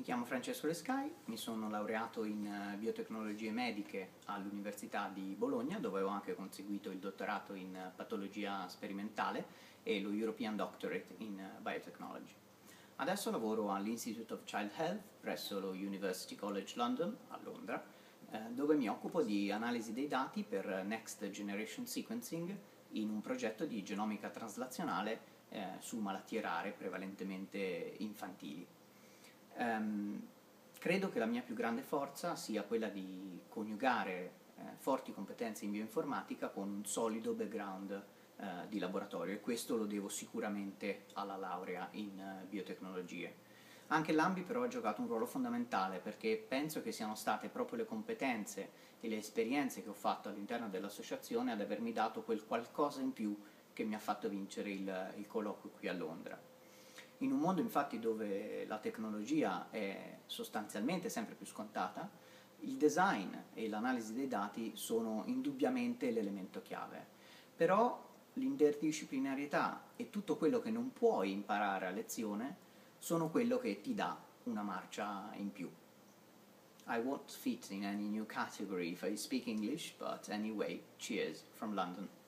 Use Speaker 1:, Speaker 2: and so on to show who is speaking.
Speaker 1: chiamo Francesco Lescai, mi sono laureato in biotecnologie mediche all'Università di Bologna, dove ho anche conseguito il dottorato in patologia sperimentale e lo European Doctorate in Biotechnology. Adesso lavoro all'Institute of Child Health presso lo University College London a Londra, dove mi occupo di analisi dei dati per Next Generation Sequencing in un progetto di genomica traslazionale su malattie rare, prevalentemente infantili. Credo che la mia più grande forza sia quella di coniugare forti competenze in bioinformatica con un solido background di laboratorio, e questo lo devo sicuramente alla laurea in biotecnologie. Anche l'AMBI però ha giocato un ruolo fondamentale, perché penso che siano state proprio le competenze e le esperienze che ho fatto all'interno dell'associazione ad avermi dato quel qualcosa in più che mi ha fatto vincere il colloquio qui a Londra. In un mondo infatti dove la tecnologia è sostanzialmente sempre più scontata, il design e l'analisi dei dati sono indubbiamente l'elemento chiave. Però l'interdisciplinarietà e tutto quello che non puoi imparare a lezione sono quello che ti dà una marcia in più. I won't fit in any new category if I speak English, but anyway, cheers from London.